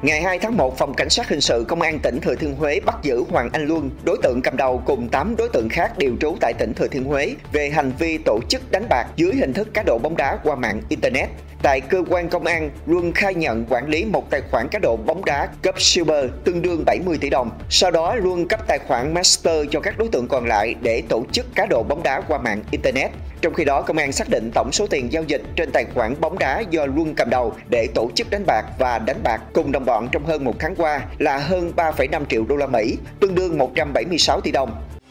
Ngày 2 tháng 1, Phòng Cảnh sát Hình sự Công an tỉnh Thừa Thiên Huế bắt giữ Hoàng Anh Luân, đối tượng cầm đầu cùng 8 đối tượng khác đều trú tại tỉnh Thừa Thiên Huế về hành vi tổ chức đánh bạc dưới hình thức cá độ bóng đá qua mạng Internet. Tại cơ quan công an, Luân khai nhận quản lý một tài khoản cá độ bóng đá cấp Silver tương đương 70 tỷ đồng. Sau đó, Luân cấp tài khoản Master cho các đối tượng còn lại để tổ chức cá độ bóng đá qua mạng Internet. Trong khi đó, công an xác định tổng số tiền giao dịch trên tài khoản bóng đá do Luân cầm đầu để tổ chức đánh bạc và đánh bạc cùng đồng bọn trong hơn một tháng qua là hơn 3,5 triệu đô la Mỹ, tương đương 176 tỷ đồng.